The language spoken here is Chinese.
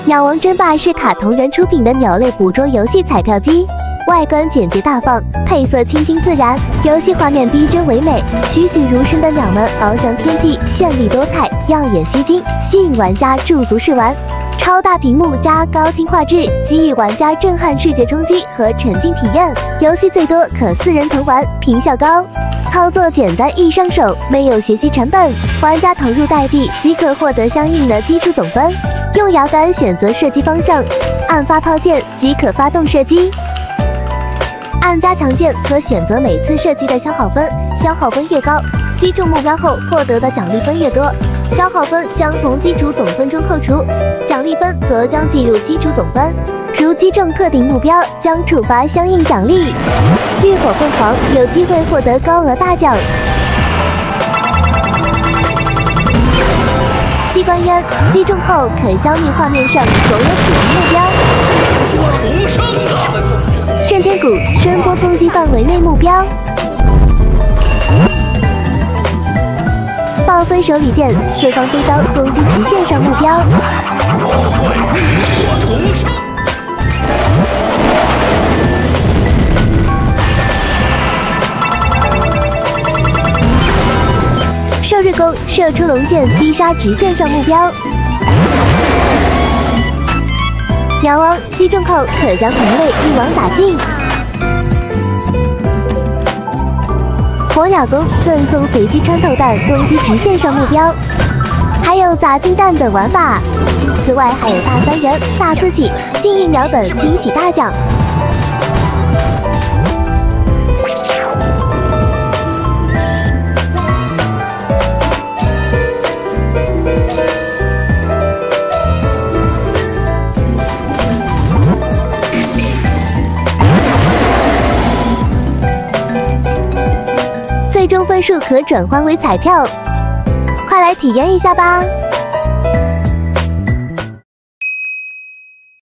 鸟王争霸是卡通人出品的鸟类捕捉游戏彩票机，外观简洁大方，配色清新自然，游戏画面逼真唯美，栩栩如生的鸟们翱翔天际，绚丽多彩，耀眼吸睛，吸引玩家驻足试玩。超大屏幕加高清画质，给予玩家震撼视觉冲击和沉浸体验。游戏最多可4人同玩，评效高。操作简单易上手，没有学习成本，玩家投入代币即可获得相应的基础总分。用摇杆选择射击方向，按发炮键即可发动射击。按加强键可选择每次射击的消耗分，消耗分越高，击中目标后获得的奖励分越多。消耗分将从基础总分中扣除，奖励分则将计入基础总分。如击中特定目标，将触发相应奖励。浴火凤凰有机会获得高额大奖。机关烟击中后可消灭画面上所有主敌目标。 我独胜了。 震天鼓声波攻击范围内目标。暴风手里剑四方飞刀攻击直线上目标。 我重生。 射日弓射出龙箭击杀直线上目标。鸟王击中后可将同类一网打尽。火鸟弓赠送随机穿透弹攻击直线上目标，还有砸金弹等玩法。此外还有大3元、大4喜、幸运鸟等惊喜大奖。最终分数可转换为彩票，快来体验一下吧！